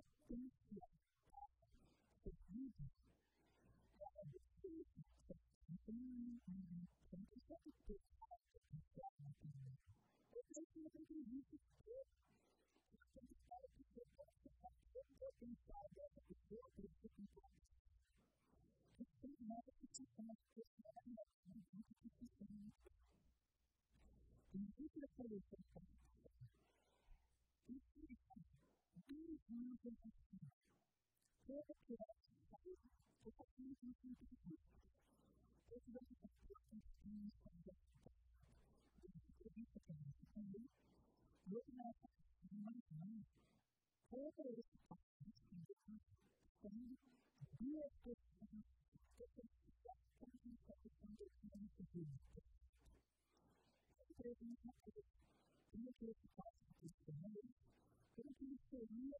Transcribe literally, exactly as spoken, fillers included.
potência seguida para você. Então, você não consegue ter essa potencial na vida. Eu sei que você tem visto que você tem que estar aqui, você pode estar todo o potencial dessa pessoa, que você tem que ter. Você tem que dar essa sensação de que você é uma pessoa muito difícil. E não precisa ser isso. Não tem sentido. Todo que é sair, eu só tenho que me sentir. Eu te dou essa oportunidade de fazer isso também. Eu te dou essa oportunidade. Todo esse passo que eu tenho, tem duas pessoas que eu tenho que ficar com essa questão de que eu não sei o que é. Eu creio que não é isso. Eu não creio que faça isso também. Eu não creio que seria